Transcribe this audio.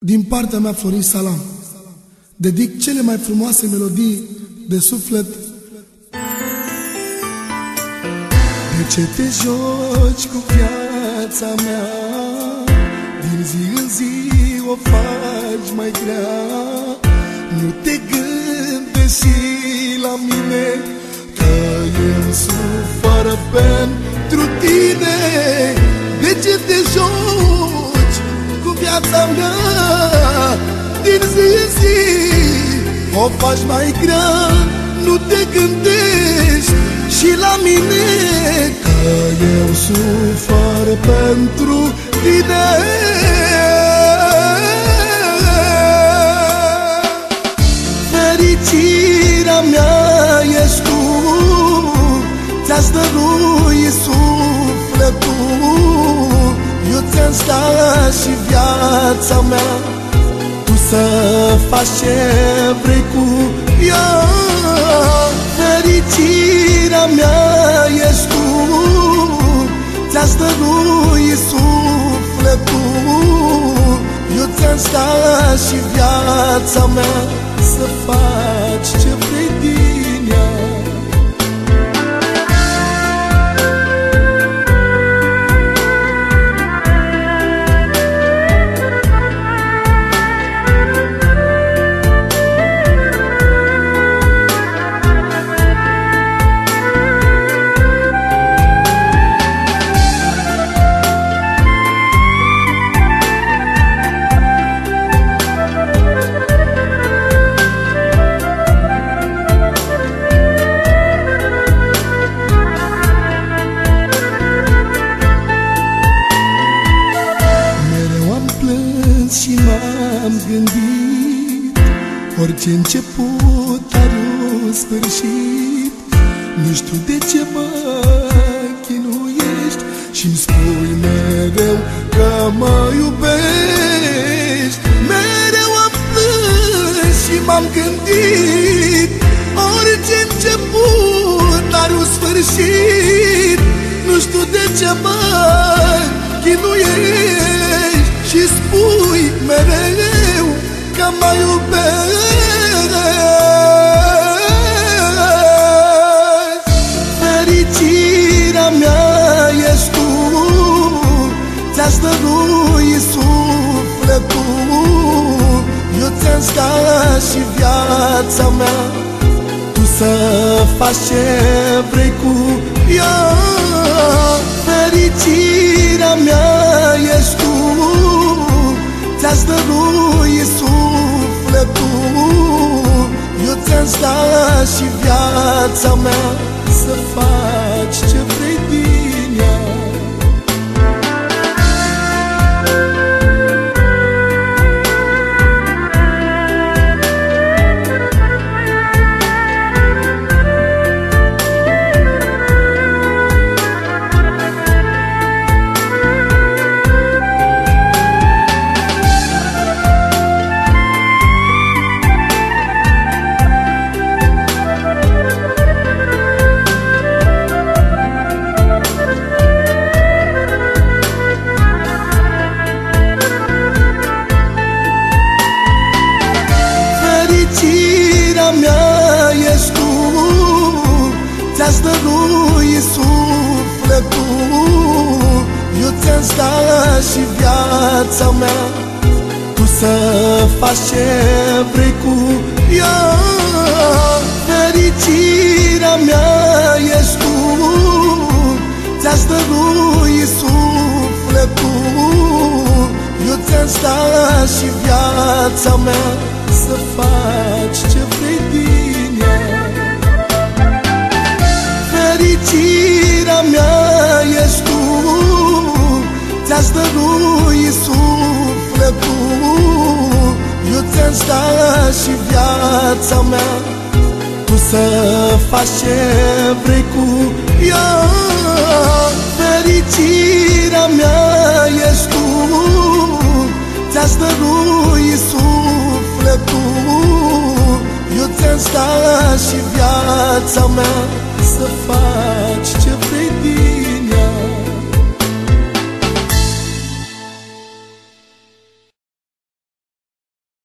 Din partea mea, Florin Salam, dedic cele mai frumoase melodii de suflet. De ce te joci cu viața mea? Din zi în zi o faci mai grea. Nu te gândești la mine, că eu sufăr pentru tine. De ce te joci cu viața mea? Din zi în zi o faci mai grea. Nu te gândești și la mine, că eu sufăr pentru tine. Fericirea mea ești tu, ți-aș dărui sufletul. Eu ți-am stat și viața mea, tu să faci ce vrei cu ea. Fericirea mea ești tu, ți-aș dărui sufletul. Eu ți-am stat și viața mea, să faci ce vrei din ea. Și m-am gândit, orice început are un sfârșit. Nu știu de ce mă chinuiești și-mi spui mereu că mă iubești. Mereu am plâns și m-am gândit, orice început are un sfârșit. Nu știu de ce mă chinuiești și spui mereu că mă iubești. Fericirea mea ești tu, ți-aș dărui sufletul. Eu ți-am stat și viața mea, tu să faci ce vrei cu ea. Fericirea mea ești tu, ți-aș dărui sufletul. Eu ți-am stat și viața mea, să faci ce vrei din ea. Fericirea mea ești tu, ți-aș dărui sufletul. Eu ți-am stat și viața mea, tu să faci ce vrei cu ea. Fericirea mea ești tu, ți-aș dărui sufletul. Eu ți-am stat și viața mea, să faci ce vrei din ea. Fericirea mea ești tu, ți-aș dărui sufletul. Eu ți-am stat și viața mea, tu să faci ce vrei cu ea. Fericirea mea ești tu, ți-aș dărui sufletul. Eu ți-am stat și viața mea, să faci